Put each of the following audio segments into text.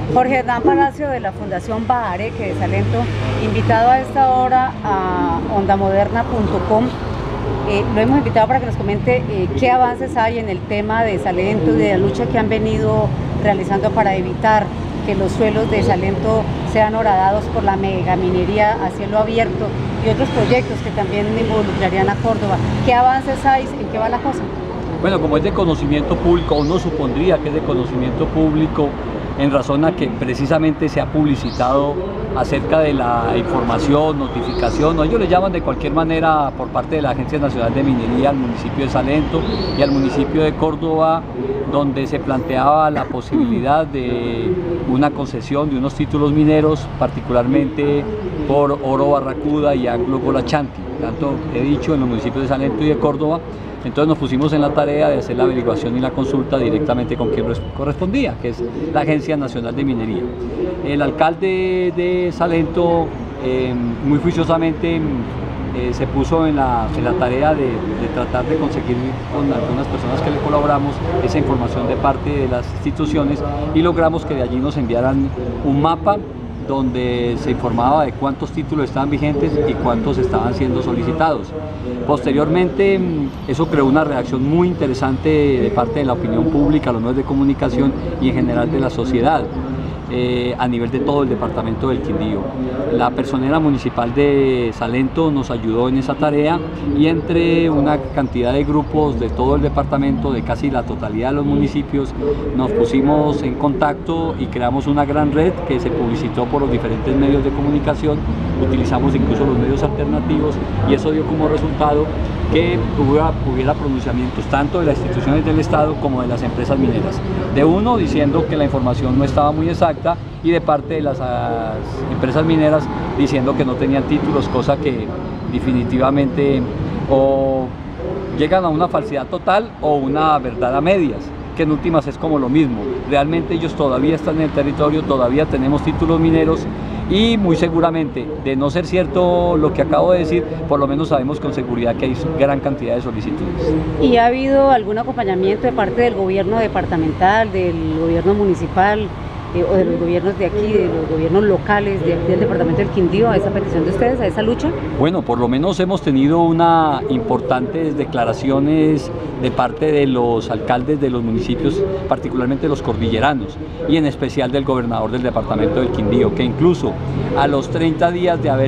Jorge Hernán Palacio de la Fundación Baharé, que de Salento, invitado a esta hora a ondamoderna.com. Lo hemos invitado para que nos comente qué avances hay en el tema de Salento y de la lucha que han venido realizando para evitar que los suelos de Salento sean horadados por la megaminería a cielo abierto y otros proyectos que también involucrarían a Córdoba. ¿Qué avances hay? ¿En qué va la cosa? Bueno, como es de conocimiento público, uno supondría que es de conocimiento público, en razón a que precisamente se ha publicitado acerca de la información, notificación, o ellos le llaman de cualquier manera por parte de la Agencia Nacional de Minería al municipio de Salento y al municipio de Córdoba, donde se planteaba la posibilidad de una concesión de unos títulos mineros, particularmente por Oro Barracuda y Anglo Golachanti, tanto he dicho en los municipios de Salento y de Córdoba. Entonces nos pusimos en la tarea de hacer la averiguación y la consulta directamente con quien correspondía, que es la Agencia Nacional de Minería. El alcalde de Salento muy juiciosamente se puso en la tarea de tratar de conseguir con algunas personas que le colaboramos esa información de parte de las instituciones y logramos que de allí nos enviaran un mapa donde se informaba de cuántos títulos estaban vigentes y cuántos estaban siendo solicitados. Posteriormente, eso creó una reacción muy interesante de parte de la opinión pública, los medios de comunicación y en general de la sociedad. A nivel de todo el departamento del Quindío. La personera municipal de Salento nos ayudó en esa tarea y entre una cantidad de grupos de todo el departamento, de casi la totalidad de los municipios, nos pusimos en contacto y creamos una gran red que se publicitó por los diferentes medios de comunicación, utilizamos incluso los medios alternativos y eso dio como resultado que hubiera pronunciamientos tanto de las instituciones del Estado como de las empresas mineras. De uno diciendo que la información no estaba muy exacta y de parte de las empresas mineras diciendo que no tenían títulos, cosa que definitivamente o llegan a una falsedad total o una verdad a medias, que en últimas es como lo mismo. Realmente ellos todavía están en el territorio, todavía tenemos títulos mineros y muy seguramente, de no ser cierto lo que acabo de decir, por lo menos sabemos con seguridad que hay gran cantidad de solicitudes. ¿Y ha habido algún acompañamiento de parte del gobierno departamental, del gobierno municipal o de los gobiernos de aquí, de los gobiernos locales de aquí del departamento del Quindío a esa petición de ustedes, a esa lucha? Bueno, por lo menos hemos tenido unas importantes declaraciones de parte de los alcaldes de los municipios, particularmente los cordilleranos, y en especial del gobernador del departamento del Quindío, que incluso a los 30 días de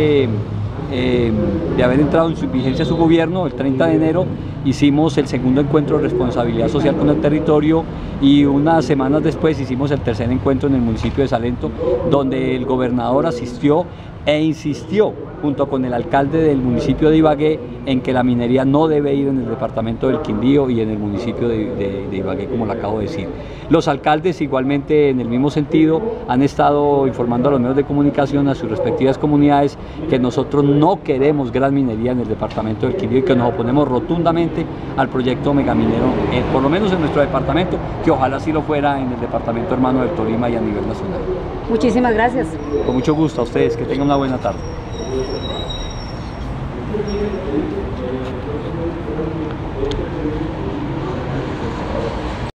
haber entrado en su vigencia su gobierno, el 30 de enero, hicimos el segundo encuentro de responsabilidad social con el territorio y unas semanas después hicimos el tercer encuentro en el municipio de Salento, donde el gobernador asistió e insistió junto con el alcalde del municipio de Ibagué en que la minería no debe ir en el departamento del Quindío y en el municipio de Ibagué, como lo acabo de decir. Los alcaldes igualmente en el mismo sentido han estado informando a los medios de comunicación, a sus respectivas comunidades, que nosotros no queremos gran minería en el departamento del Quindío y que nos oponemos rotundamente al proyecto megaminero, por lo menos en nuestro departamento, que ojalá sí lo fuera en el departamento hermano del Tolima y a nivel nacional. Muchísimas gracias. Con mucho gusto a ustedes, que tengan una buena tarde.